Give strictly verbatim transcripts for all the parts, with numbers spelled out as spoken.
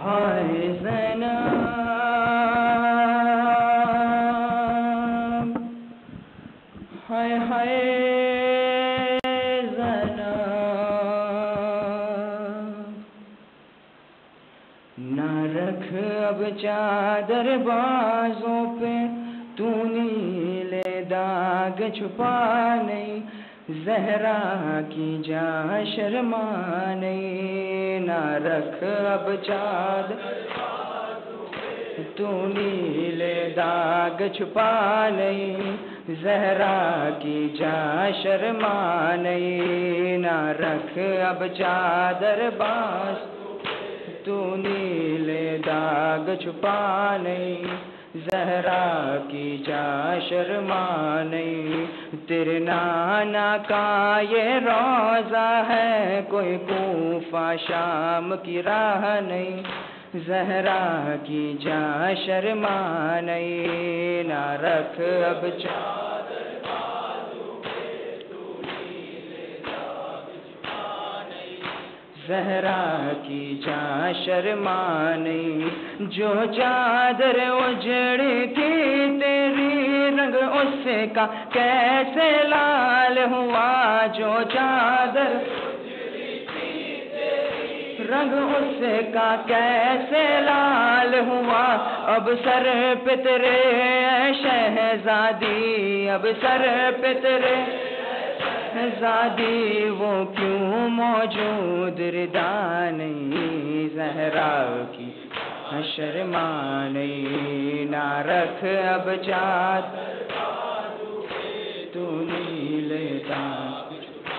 ہائے زینب ہائے ہائے زینب نہ رکھ اب چادر بازوں پہ تو نیلے داغ چھپا نہیں زہرا کی جاں شرما نہیں نہ رکھ اب چادر تو نیلے داغ چھپا نہیں زہرا کی جاں شرما نہیں نہ رکھ اب چادر باز تو نیلے داغ چھپا نہیں زہرا کی جاں شرما نہیں تیرے نانا کا یہ روضہ ہے کوئی کوفہ شام کی راہ نہیں زہرا کی جاں شرما نہیں نہ رکھ اب چادر بازو پہ تو نیلے داغ چھپا نہیں زہرا کی جاں شرما نہیں جو چادر اجڑی تھی تیری رنگ اس کا کیسے لال ہوا جو چادر رنگ اس کا کیسے لال ہوا اب سر پہ تیرے اے شہزادی اب سر پہ تیرے شہزادی وہ کیوں موجود ردا نہیں زہرا کی شرما نہیں نہ رکھ اب چادر تو نیلے داغ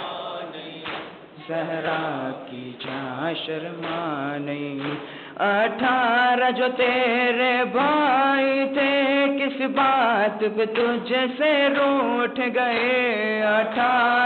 زہرا کی جاں شرما نہیں اٹھارہ جو تیرے بھائی تھے کس بات پہ تجھ سے روٹھ گئے اٹھارہ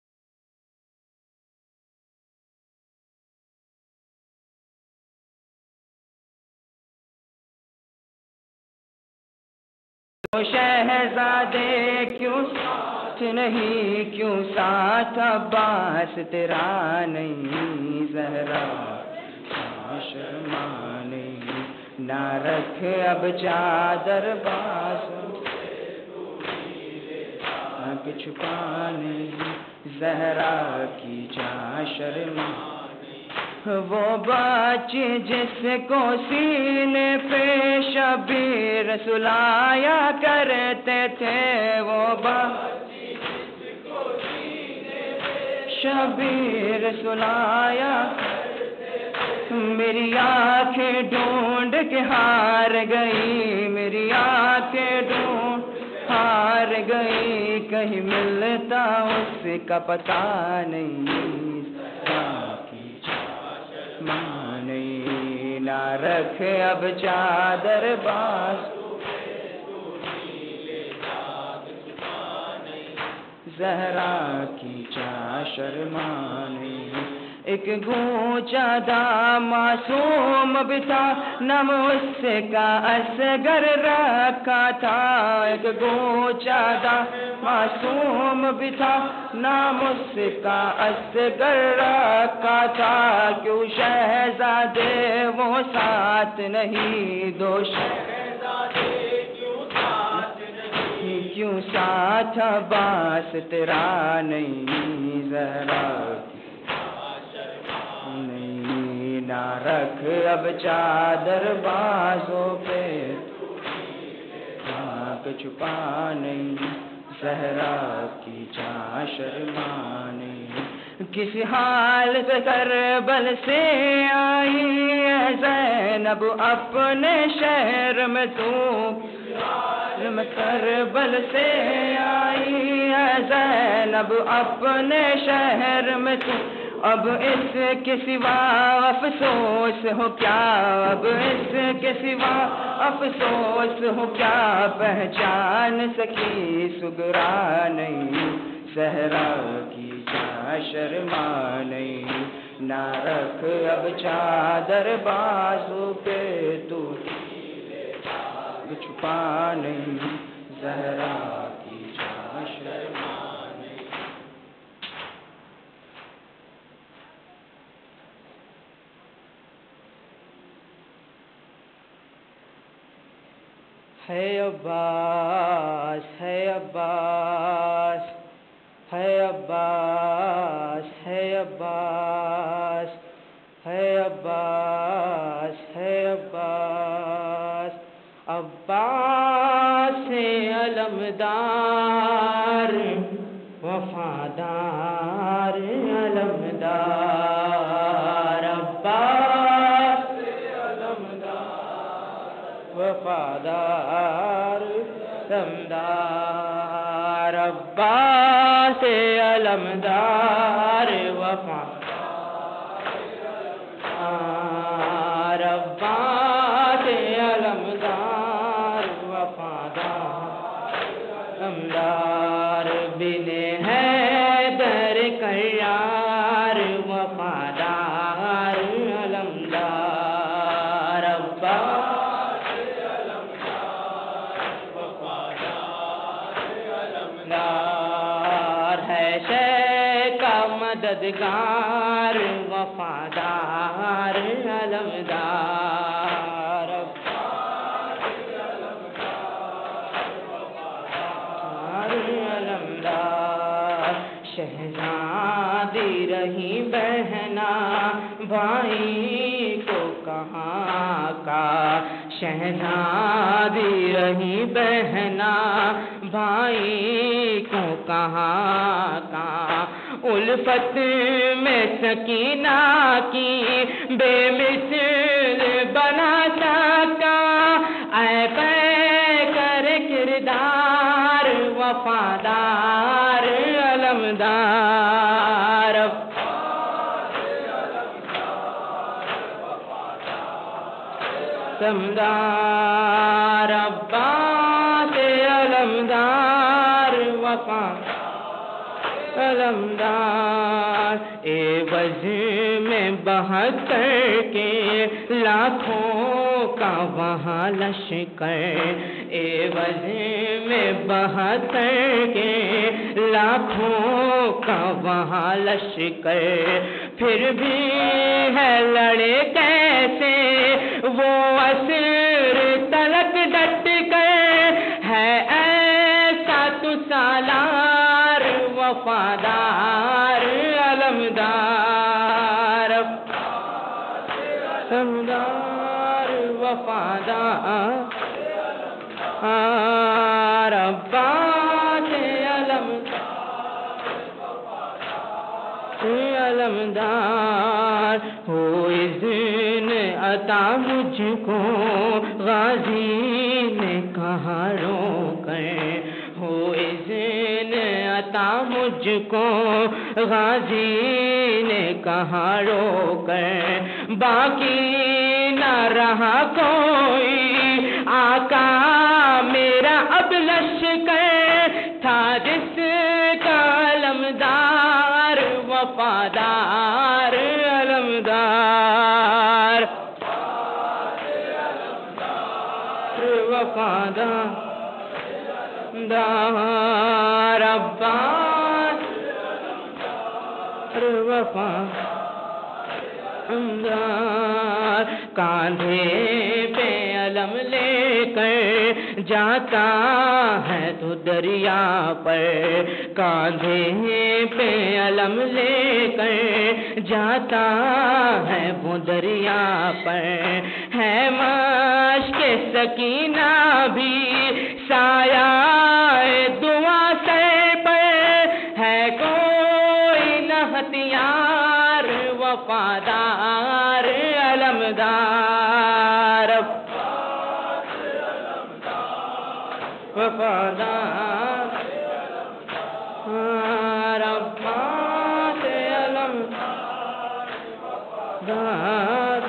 شہزادے کیوں ساتھ نہیں کیوں ساتھ عباس تیرا نہیں زہرا شرما نہیں نہ رکھ اب چادر باز چھپا نہیں زہرا کی جاں شرما وہ بچی جس کو سینے پہ شبیر سلایا کرتے تھے وہ بچی جس کو سینے پہ شبیر سلایا میری آنکھیں ڈھونڈ کے ہار گئی میری آنکھیں ڈھونڈ ہار گئی کہیں ملتا اس کا پتہ نہیں نہیں نہ رکھ اب چادر باز زہرا کی جاں شرما نہیں ایک گونچا دا معصوم بھی تھا نام اس کا اصغر رکھا تھا ایک گونچا دا معصوم بھی تھا نام اس کا اصغر رکھا تھا کیوں شہزادے وہ ساتھ نہیں دو شہزادے کیوں ساتھ نہیں کیوں ساتھ عباس تیرا نہیں زہرا نہیں نہ رکھ اب چادر بازوں پہ آنکھ چھپا نہیں زہرا کی جاں شرما نہیں کس حال پہ کربل سے آئی ہے زینب اپنے شہر میں تو میں کربل سے آئی ہے زینب اپنے شہر میں تو اب اس کے سوا افسوس ہو کیا اب اس کے سوا افسوس ہو کیا پہچان سکی سگرا نہیں صحرا کی جاں شرما نہیں نہ رکھ اب چادر بازو پہ تو چھپا نہیں زہرا کی جاں شرما نہیں ہے عباس ہے عباس ہے عباس ہے عباس ہے عباس ہے عباس عباس علمدار وفادار علمدار عباس وفادار علمدار عباس علمدار وفادار عباس علمدار وفادار علمدار بن حیدر کیار وفادار علمدار عباس ہے شیخ کا مددگار وفادار علمدار علمدار شہزادی رہی بہنا بھائی کو کہاں کا شہزادی رہی بہنا بھائی کو کہاں کا الفت میں سکینہ کی بے مثل بنا سکا اے پے کر کردار وفادار علمدار علمدار عباس علمدار وفادار علمدار عوض میں بہتر کے لاکھوں کا وہاں لشکر عوض میں بہتر کے لاکھوں کا وہاں لشکر پھر بھی ہے لڑے کیسے وہ اسیر تلک ڈٹ کر ہے ایسا تو سالار وفادار علمدار علمدار وفادار عباس علمدار ہو اذن عطا مجھ کو غازی نے کہا رو کر ہو اذن عطا مجھ کو غازی نے کہا رو کر باقی نہ رہا کوئی آقا میرا اب لشکر تھا جس کا علمدار وفادار علمدار وفادار دار عباس وفادار کاندھے پہ علم لے کر جاتا ہے تو دریا پر کاندھے پہ علم لے کر جاتا ہے وہ دریا پر ہے مشق سکینہ بھی سایہ دعا سر پر ہے کوئی نہ ہتھیار وفادار علمدار وفادار عباس علمدار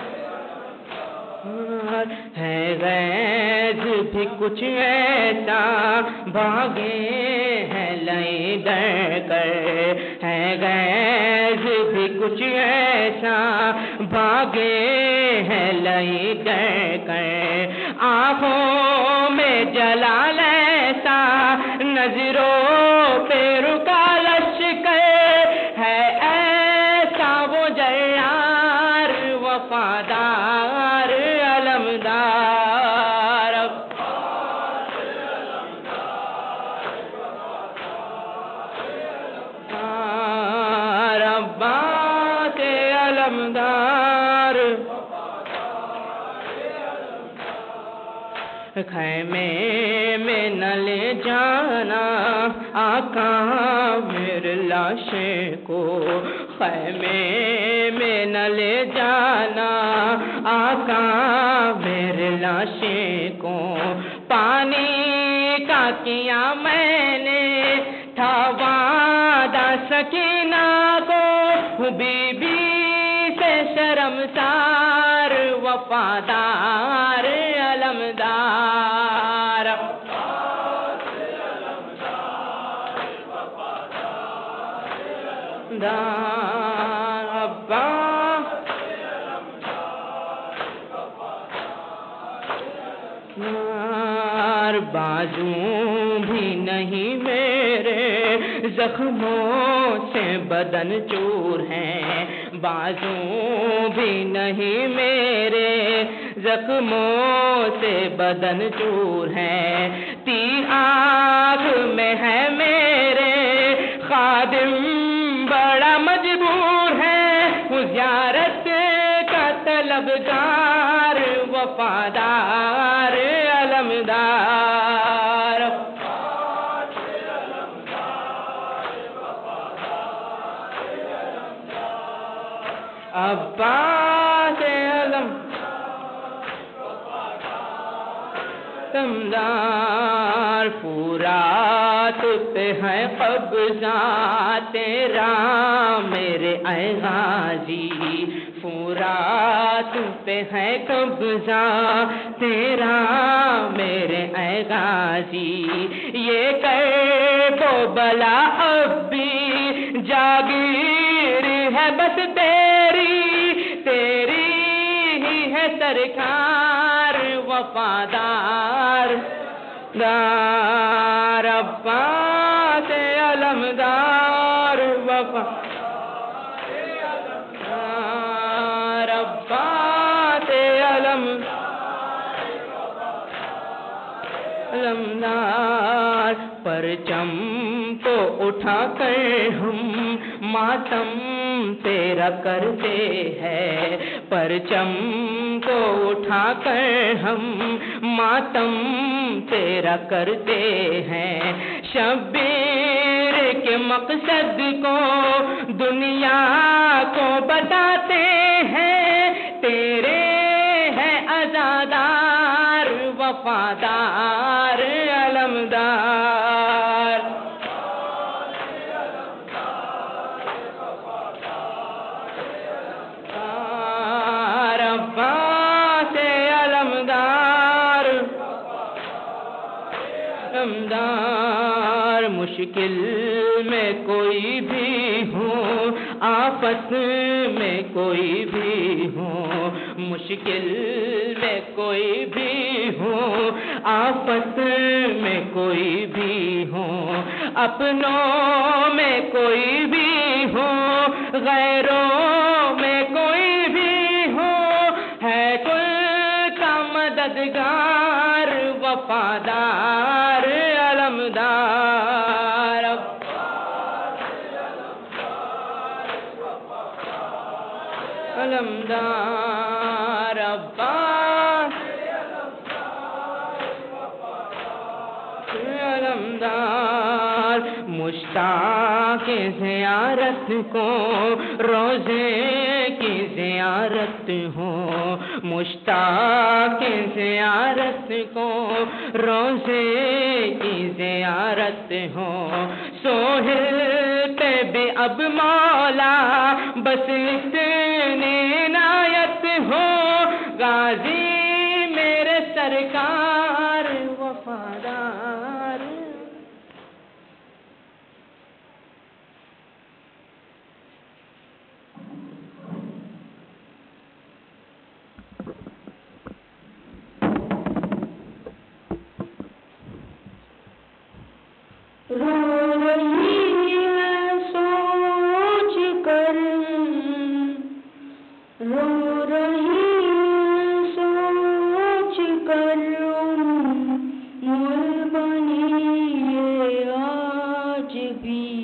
ہے غیظ بھی کچھ ایسا بھاگے ہیں لئی ڈر کر ہے غیظ بھی کچھ ایسا بھاگے ہیں لئی ڈر کر آنکھوں میں جلال ایسا نظروں پہ رکا لشکر ہے ایسا وہ جیار وفادار علمدار خیمے میں نہ لے جانا آقا میرے لاشیں کو، خیمے میں نہ لے جانا آقا میرے لاشیں کو، پانی کا کیا میں نے تھا وعدہ سکینہ کو، بی بی سے شرمسار وفادار علمدار، ابا بازو بھی نہیں میرے زخموں سے بدن چور ہیں، بازو بھی نہیں میرے زخموں سے بدن چور ہیں، تی آنکھ میں ہے میرے خادم بڑا مجبور ہے، زیارت کا طلبگار وفادار علمدار، عباس علم تمدار، فرات پہ ہے قبضہ تیرا میرے اے غازی، فرات پہ ہے قبضہ تیرا میرے اے غازی، یہ کرب و بلا اب بھی جاگیر ہے بس تیری، تیری ہی ہے سرکار وفادار دار، عباس علمدار وفادار عباس علمدار، پرچم کو اٹھا کر ہم ماتم تیرا کرتے ہیں، پرچم کو اٹھا کر ہم ماتم تیرا کرتے ہیں، شبیر کے مقصد کو دنیا کو بتاتے ہیں، تیرے ہے عزادار وفادار علمدار، عباس علمدار علمدار، مشکل میں کوئی بھی ہو آفت میں کوئی بھی ہو، مشکل میں کوئی بھی ہو آفت میں کوئی بھی ہو، اپنوں میں کوئی بھی ہو غیروں میں کوئی بھی ہو، ہے کل کا مددگار وفادار علمدار، علمدار عباس علمدار، مشتاق زیارت کو روزے کی زیارت ہو، مشتاق زیارت کو روزے کی زیارت ہو، سوہل پہ بھی اب مولا بس اتنی عنایت ہو، غازی میرے سرکار وفادار، رو رہی ہے سوچ کر، رو رہی ہے سوچ کر، مول بنی ہے آج بھی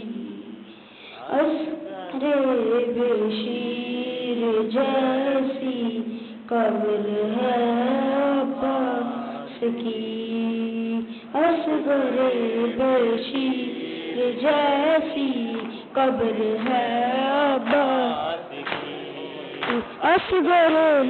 اسرے بے شیر جیسی قبر ہے عباس کی، اصغر بشیر جیسی قبر ہے عباس کی، اصغر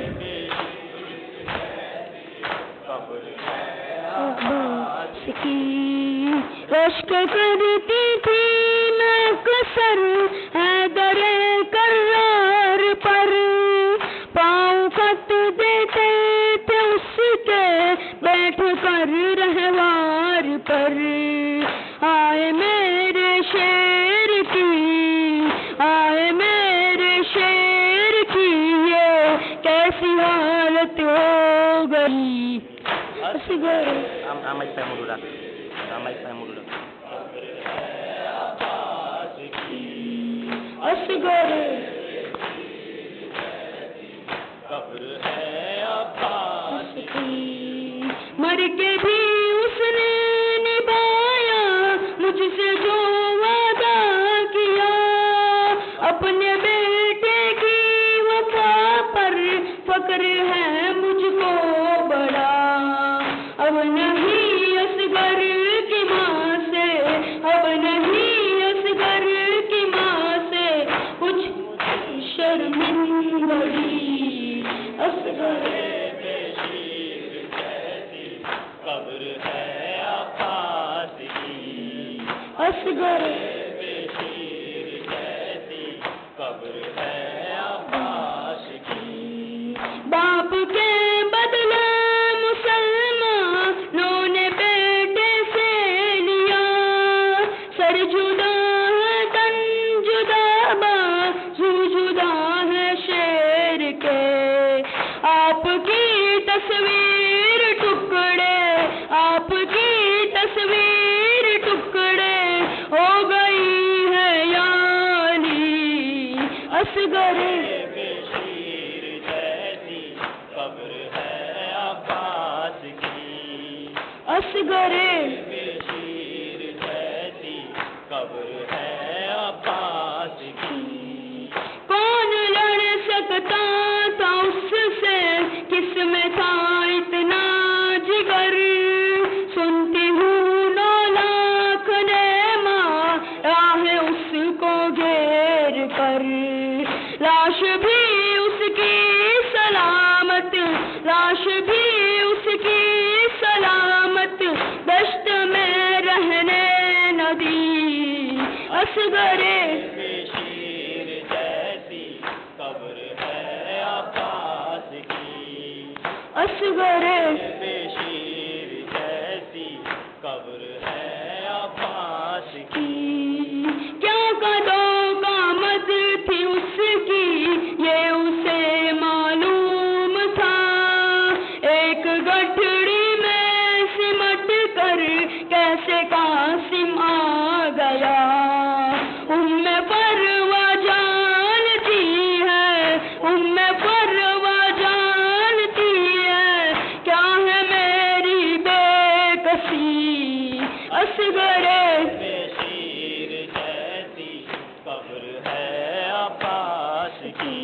عباس کی رشک کرتی تھی میں کسر حیدر کرار پر، پاؤں خط دیتے تھے اس کے بیٹھ کر رہوار پر، آئے میرے شیر کی، آئے میرے شیر کی یہ کیسی حالت ہو گئی، Asghar Amai saya mudura, amai saya mudura. Asghar قبر ہے عباس کی، مر کے بھی اس نے نبھایا مجھ سے جو وعدہ کیا، اپنے بیٹے کی وفا پر فخر ہے مجھ کو بڑا، اب نہیں اصغر کی ماں سے، اب نہیں اصغر کی ماں سے کچھ شرمندگی، اصغر بشیر جیسی قبر ہے عباس کی، اصغر بشیر جیسی قبر ہے عباس کی، باپ کے بدلے مسلمانوں نے بیٹے سے لیا، سر جدا ہے تن جدا بازو جدا ہے شیر کے، آپ کی تصویر ٹکڑے، آپ کی تصویر ٹکڑے ہو گئی ہے یعنی، اصغر بشیر جیسی قبر ہے عباس کی، اصغر بشیر جیسی قبر ہے عباس کی، کون لڑ سکتا تھا اس سے، کس میں تھا اتنا جگر، سنتی ہوں نو لاکھ نعمہ راہ اس کو گھیر کر، لاش بھی اس کی سلامت، لاش بھی اس کی سلامت دشت میں رہنے نہ دی، اصغر بشیر جیسی قبر ہے عباس کی، اصغر بشیر جیسی قبر ہے عباس کی، کی کیا قدوں قامت تھی اس کی یہ اسے معلوم تھا، ایک گٹھڑی میں سمٹ کر کیسے قاسم آ گیا، ام پروا جانتی ہے، ام پروا جانتی ہے کیا ہے میری بے کسی، اصغر بشیر جیسی قبر ہے عباس کی،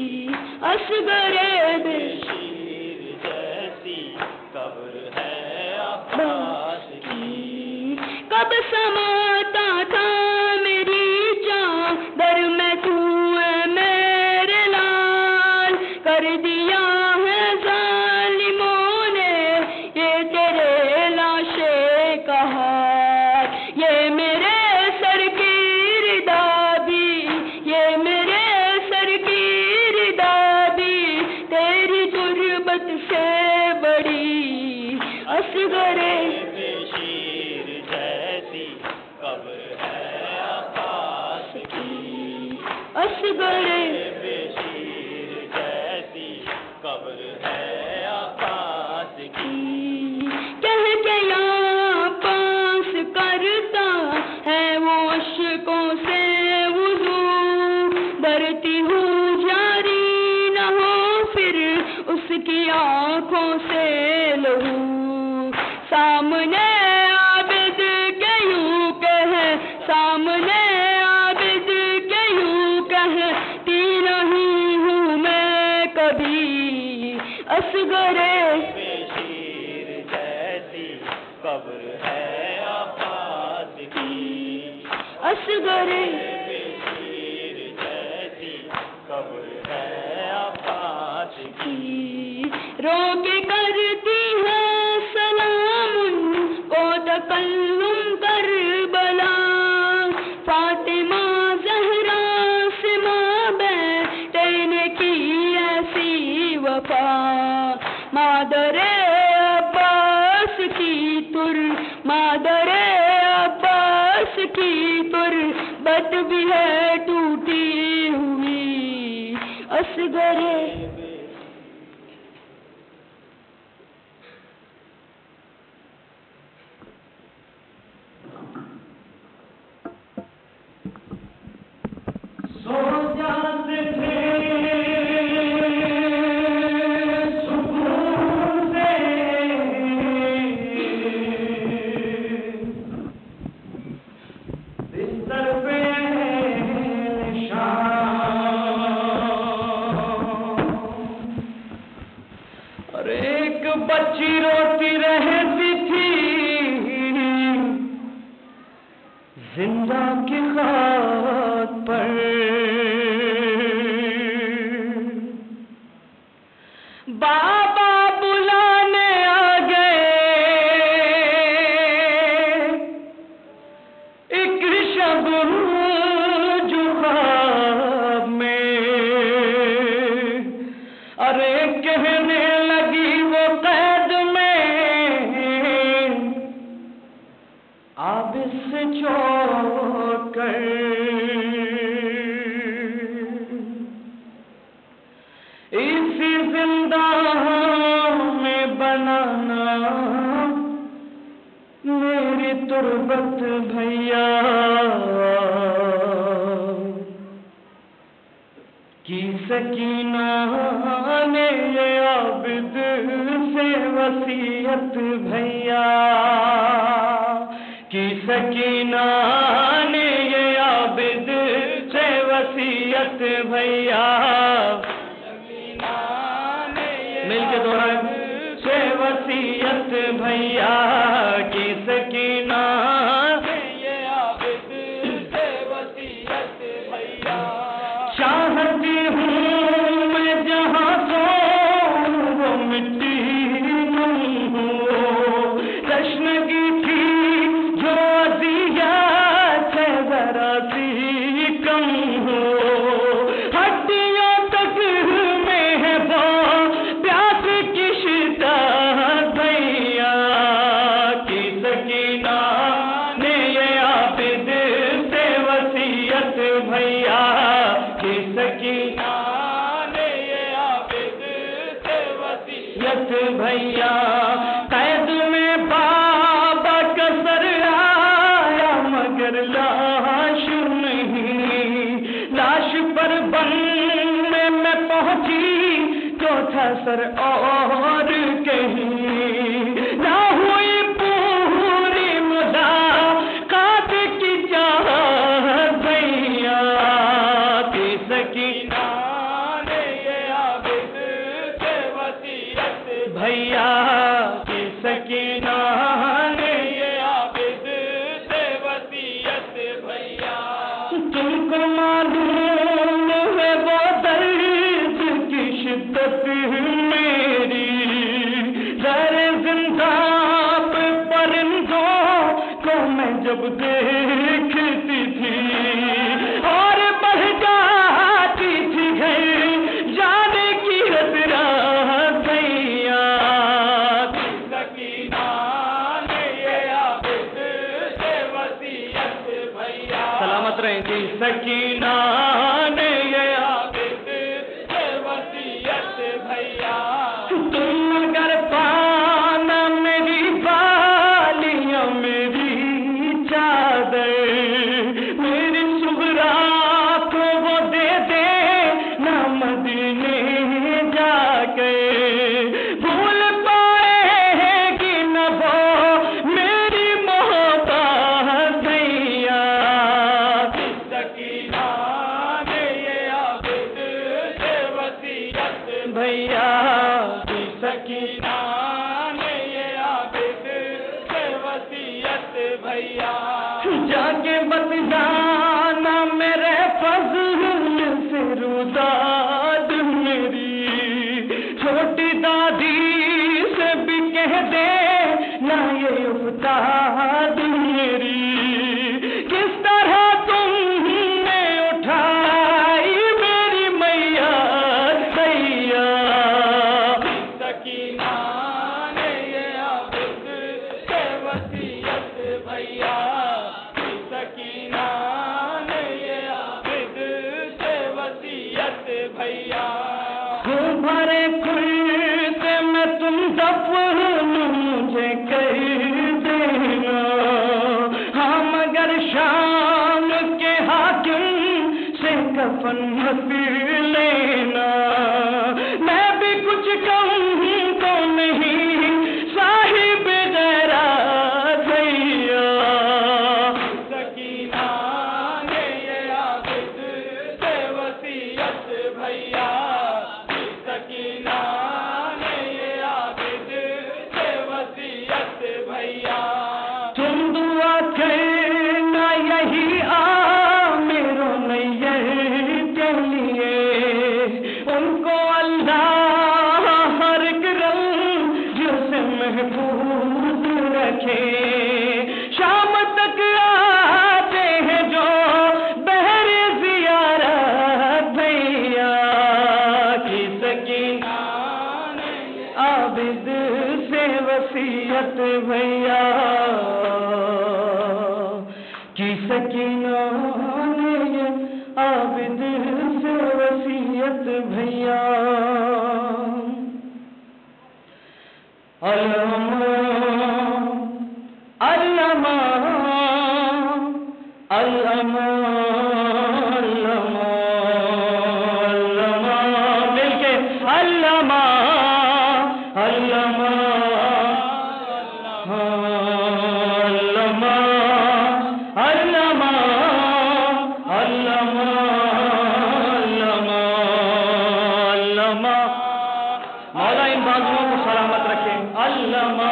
اصغر بشیر جیسی قبر ہے عباس کی، کب سماتا تھا میری چادر میں تو اے میرے لال، کر دیا ہے ظالموں نے یہ تیرے لاشے کا حال، یہ میرے سر کی ردا بھی، یہ میرے سر کی ردا بھی تیری تربت سے بڑی، اصغر بشیر جیسی قبر ہے عباس کی، اصغر بشیر جیسی قبر ہے عباس کی، کہہ کے یہاں پاس کرتا ہے وہ اشکوں سے وضو، ڈرتی ہوں جاری نہ ہو پھر اس کی آنکھوں سے لہو، سامنے عابد کے یوں کہہ، سامنے عابد کے یوں کہتی نہیں اصغر رو کے کرتی ہے سلام ان کو تکلم کربلا فاطمہ زہرا سے ماں بیٹے نے کی ایسی وفا مادر عباس کی تر مادر عباس کی تر بت بھی ہے ٹوٹی ہوئی اصغر سو جاتے تھے سکون سے بستر پہ نشان اور ایک بچی روتی رہتی تھی زندہ کی خاک پر بابا بلانے آ گئے ایک شب جو خواب میں ارے کہنے لگی وہ قید میں آپ سے چھوڑ کر اسی زندان میں بنانا میری تربت بھیا کی سکینہ نے یہ عابد سے وصیت بھیا کی سکینہ نے یہ عابد سے وصیت بھیا مل کے دہرائیں سے وصیت بھیا کی سکینہ یہ عابد سے وصیت بھیا چاہتی ہوں میں جہاں سو وہ مٹی نہیں ہو تشنگی تھی جو اذیت ہے ذرا سی کم ہو ہڈیوں تک میں ہے وہ پیاس کی شدت بھیا کی سکینہ نے یہ عابد سے وصیت بھیا کی سکینہ نے یہ عابد سے وصیت بھیا قید میں بابا کا سر آیا مگر لاش نہیں لاش پر بننے میں پہنچی تو تھا سر اور کہیں نہ ہوئی پوری ملاقات کی چاہت بھیا کی سکینہ نے یہ عابد سے وصیت بھیا کی سکینہ نے یہ عابد سے وصیت بھیا تم کو معلوم ہے وہ درد کی شدت میری زر زندہ پہ پرندوں کو میں جب دیکھتی تھی اور بڑھ جاتی تھی گھر جانے کی حسرت بھیا کی سکینہ نے یہ عابد سے وصیت بھیا سلامت رہیں جی سکینہ نے یہ عابد سے وصیت بھیا تم اگر پانا میری بالیاں میری چادر میری صغرا کو وہ دے دے نہ مدینے جا کے بھول پائے گی نہ وہ میری محبت بھیا کی سکینہ نے یہ عابد سے وصیت بھیا کی سکینہ نے یہ عابد سے وصیت بھیا جا عاقبت جانا میرے فضل سے روداد میری، چھوٹی دادی سے بھی کہہ دے نہ یہ افتاد میری، کس طرح تم نے اٹھائی میری میاں سیا، سکینہ نے یہ عابد سے وصیت بھیا، سکینہ نے یہ عابد سے وصیت بھیا، خون بھرے کھلتے میں تم دفن مجھے کر دینا، ہاں مگر شام کے حاکم سے کفن مت لینا، میں بھی کچھ کہوں تو نہیں صاحب غیرت بھیا، سکینہ نے یہ عابد سے وصیت بھیا، سکینہ نے یہ عابد سے وصیت بھیا، تم دعا کرنا یہی عامر و نیر کے لیے، ان کو اللہ ہر ایک رنج سے محفوظ رکھے، شام تک آتے ہیں جو بہر زیارت بھیا، کی سکینہ نے عابد سے وصیت بھیا، کی سکینہ نے یہ عابد سے وصیت بھیا، علامہ علامہ علامہ علامہ علامہ مل کے علامہ علامہ علامہ علامہ علامہ علامہ، مولا ان بازوؤں کو سلامت رکھے، علامہ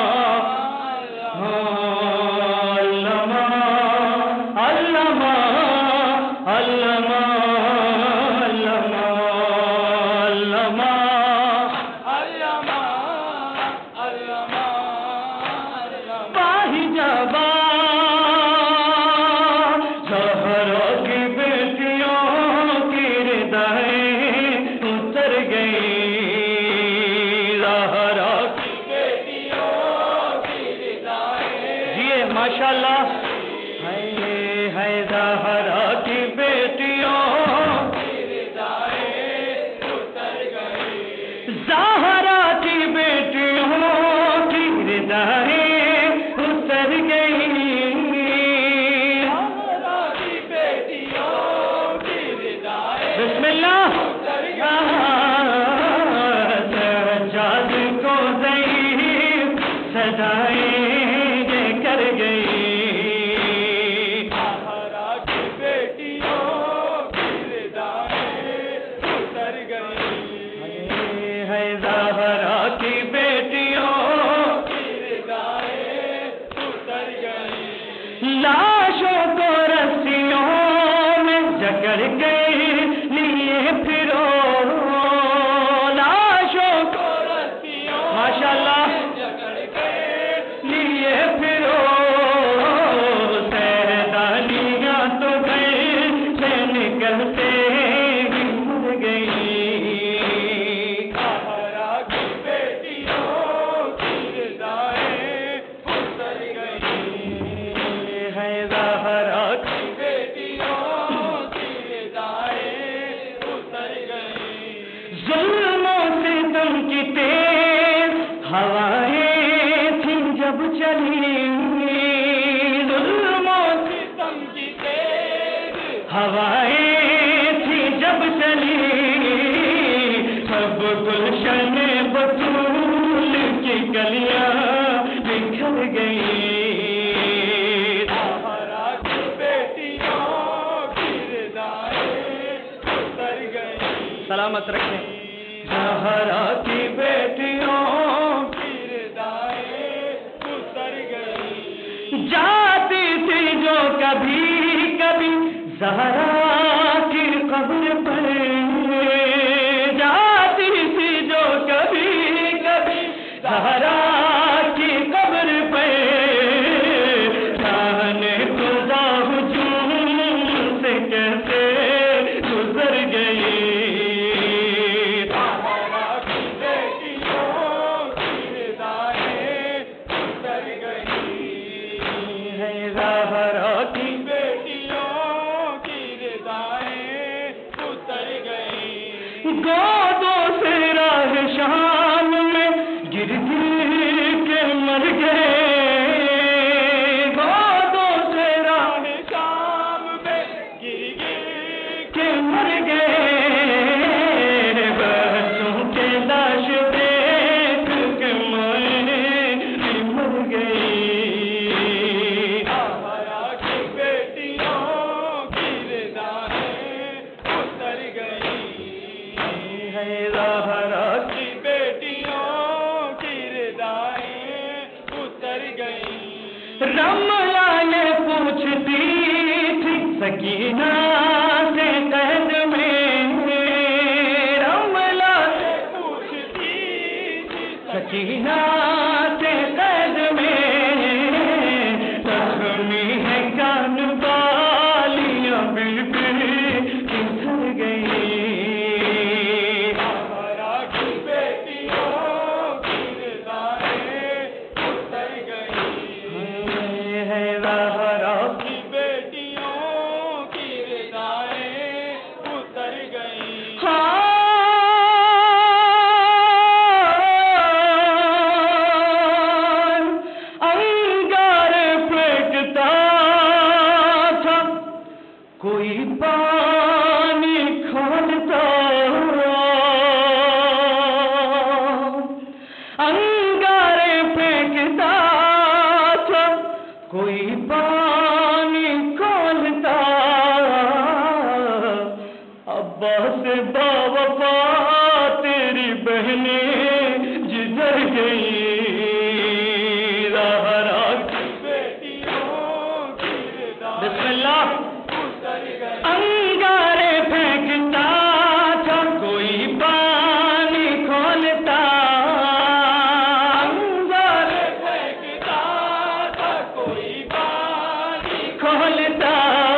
علامہ علامہ علامہ علامہ علامہ علامہ علامہ پاہی جبا زہرا کی بیٹیوں کی ردائیں اتر گئی، زہرا کی بیٹیوں کی ردائیں، جی ماشاءاللہ، ہے ہے زہرا کی بیٹیوں کی ردائیں اتر گئی، زہرا کی بیٹیوں کی ردائیں اتر گئی، زہرا کی بیٹیوں کی ردائیں، بسم اللہ، سجاد کو ضعیف سدائیں دے کر گئی، زہرا کی بیٹیوں کی ردائیں اتر گئی، ہے زہرا کی بیٹیوں کی ردائیں اتر گئی، لاشوں کو رسیوں میں جکڑ گئی لیے پھرو، لاشوں کو رسیوں ماشاءاللہ جکڑ گئے لیے پھرو، سیدانیاں تو گھر سے نکلتے ہی مر گئی، زہرا کی بیٹیوں کی ردائیں اتر گئی، ہے زہرا کی بیٹیوں کی ردائیں اتر گئی، ظلموں سے تم کی تیز ہوائیں تھیں جب چلی، ظلموں سے تم کی تیز ہوائیں تھیں جب چلی، سب گلشن بطول کی گلیاں بکھر گئی، زہرا کی بیٹیوں کی ردائیں اتر گئی، سلامت رکھیں، زہرا کی بیٹیوں کی ردائیں اتر گئی، جاتی تھی جو کبھی زہرا کی قبر پر جاتی تھی جو کبھی کبھی، زہرا کی قبر پر جانے خدا ہجوم سے کیسے گزر گئی. گودوں سے راہ شام میں گر گر کے مر گئے، گودوں سے راہ شام میں گر گر کے مر گئے، بچوں کے لاش دیکھ کے میں بھی مر گئی. آمارا کی بیٹیوں کی ردائیں اتر گئی، زہرا کی بیٹیوں کی ردائیں اتر گئی. رملہ نے پوچھتی تھی سکینہ سے قید میں، رملہ نے پوچھتی تھی سکینہ سے قید میں، زخمی ہے کان بالیاں بالکل کدھر گئی. کوئی پانی کھولتا انگارے پھینکتا تھا، کوئی پانی کھولتا. عباس باوفا تیری بہنیں جدھر گئی، زہرا کی بیٹیوں کی ردائیں. بسم اللہ. انگارے پھینکتا تھا کوئی پانی کھولتا، انگارے پھینکتا تھا کوئی پانی کھولتا.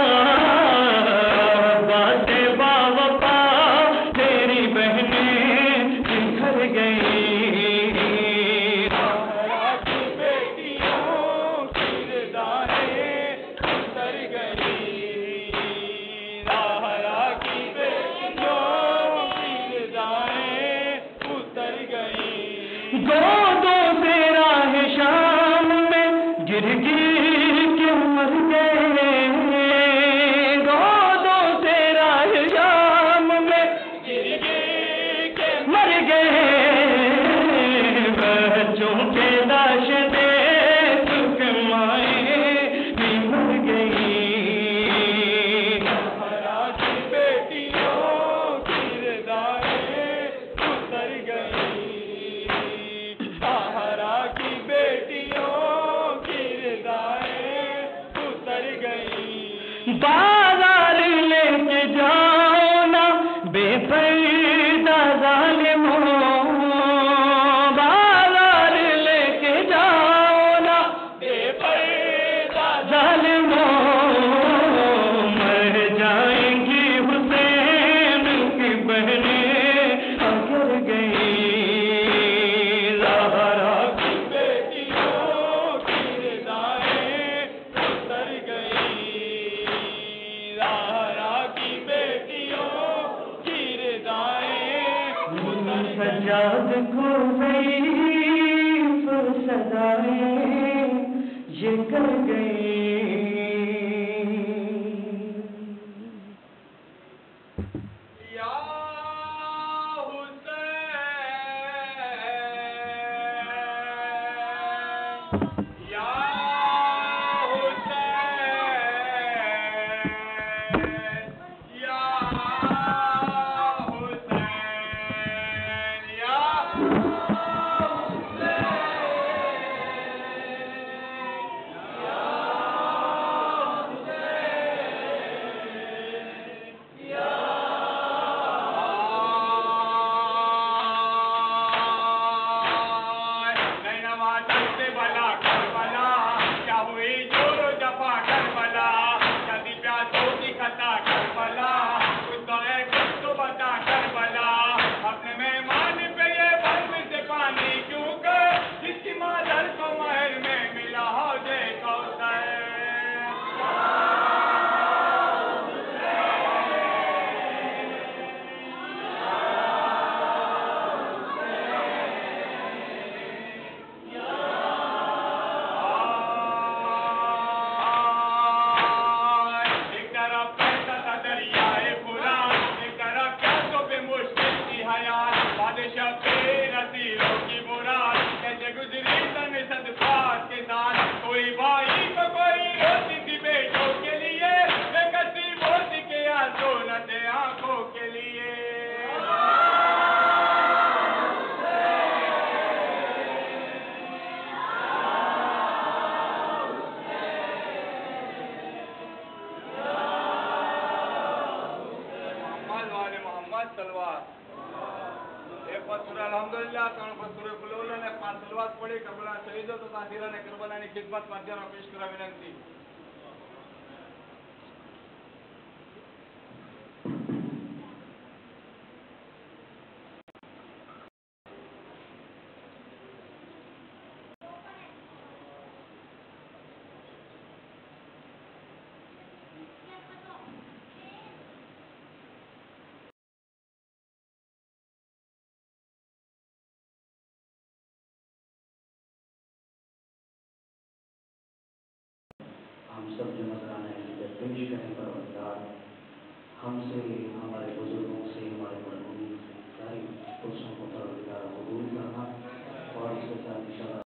باتیں باوفا تیری بہنیں بکھر گئی، گودوں سے راہ شام میں گر گر کے مر گئے، گودوں سے راہ شام میں گر گر کے مر گئے، بچوں کے لاش دیکھ کے مائیں بھی مر گئی. زہرا کی بیٹیوں کی ردائیں اتر گئی، زہرا کی بیٹیوں کی ردائیں اتر گئی. بازار لے کے جاؤ نا بے پردہ ظالموں، بازار لے کے جاؤ نا بے پردہ ظالموں، مر جائیں گی حسین کی بہنیں اگر گئی. زہرا کی بیٹیوں کی ردائیں اتر گئی، زہرا کی بیٹیوں کی ردائیں اتر گئی. سجاد کو ضعیف سدائیں یہ کر گئی. پانچ سلوات. ایک پانچ سورہ الحمدللہ ترن پانچ سورہ قل نے پانچ سلوات پڑھی کربلا شہیدوں તથા હીરાને કરબલાની ખિદમત માધ્યમનો પેશ કરવા વિનંતી. ہم سب جو نظرانے ہیں پیش کریں پروردگار ہم سے ہمارے بزرگوں سے ہمارے مرحومین سے ساری پرسوں کو پروردگار قبول کرنا اور اس کے ساتھ